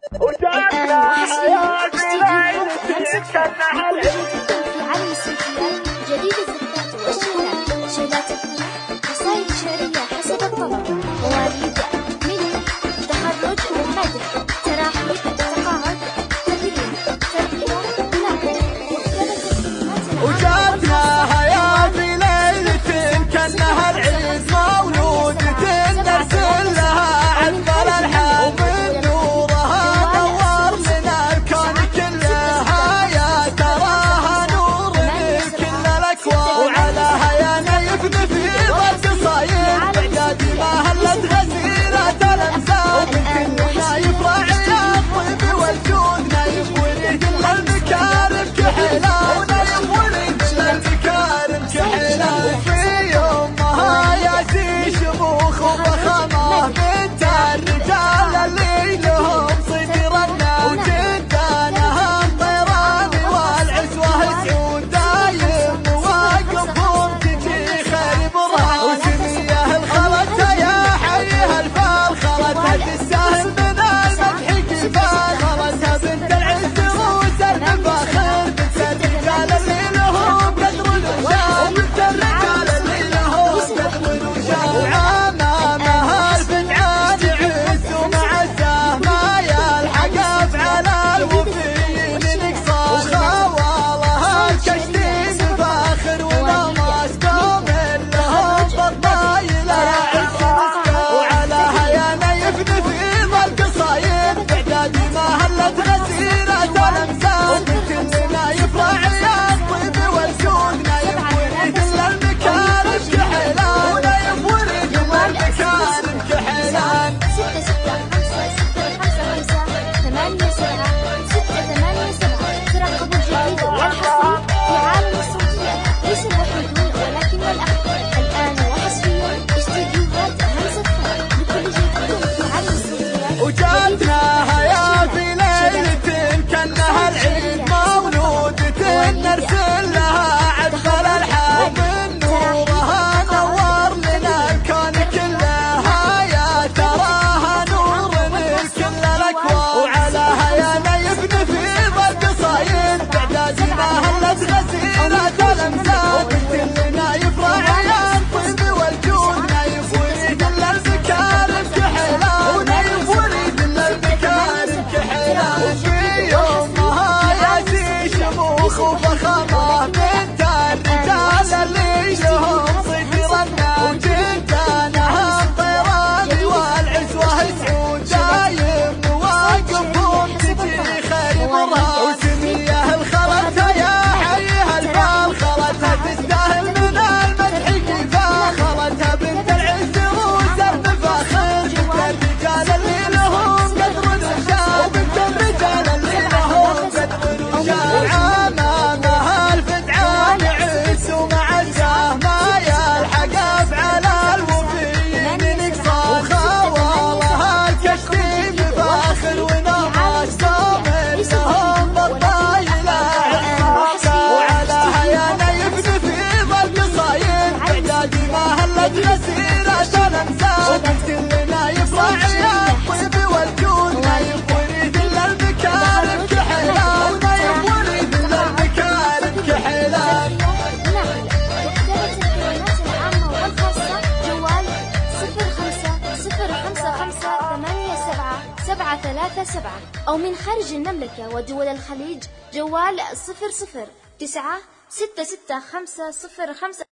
الآن وحصريا استديوهات همسة فن لكل جديد في عالم الصوتيات، جديد الزفتات والشيلات، شيلات الفن، قصائد شعرية حسب الطلب، مواليد، ملح، تخرج، مدح، تراحيب، تقاعد، تكريم، ترقية، نقد، وجاتنا يا في ليلة كأنها العيد مولود نرسل لها عذبر الحب نورها نور لنا الكون كلها يا تراها نور من كل الأكوان وعلىها يا نيفن في ضرب صايد بعدادي ما هلت غزيرة الأمثال كلنا يفرع يا الطيب والجود نايف وليد المكارم كحلال في يومها يا شموخ وفخامة بنت الرجال اللي لهم صدرنا وجدانها الطيران والعزوة سعود دايم مواقفهم تجي خير برها وسمية الخلط يا حيها الفال خلتها تستاهل من المدح كفال خلتها بنت العز روس المفاخر بنت الرجال اللي لهم قدر الوشام وجاتنا يا في ليلة كأنها العيد مولود نرسل لها عذبر الحب نورها نور لنا الكون كلها يا تراها نور من كل الأكوان وعلىها يا نيفن في ضرب صايد بعدادي ما هلت غزيرة الأمثال كلنا يفرع يا الطيب والجود نايف وليد المكارم كحلال ونايف وليد المكارم كحلال في يومها يا شموخ وفخامة بنت الرجال اللي لهم صدرنا وجدانها الطيران والعزوة سعود دايم مواقفهم تجي خير برها وسمية الخلط يا حيها الفال خلتها تستاهل من المدح كفال خلتها بنت العز روس المفاخر بنت الرجال اللي لهم قدر الوشام بنت الرجال اللي لهم قدر الوشام عمامها الفتعان عز ومعزه ما يلحق افعال الوفيين نقصى وخوالها الكشتي مفاخر ونماش صامل لهم بالطايله وعلىها يا نيفن في ضرب صايد بعدادي ما هلت غزيرة الأمثال كلنا يفرع يا الطيب والجود نايف وليد المكارم كحلال ونايف وليد المكارم كحلال. نعم، وكتابة الكلمات العامة والخاصة جوال 055587 أو من خارج المملكة ودول الخليج جوال 00 9 665 05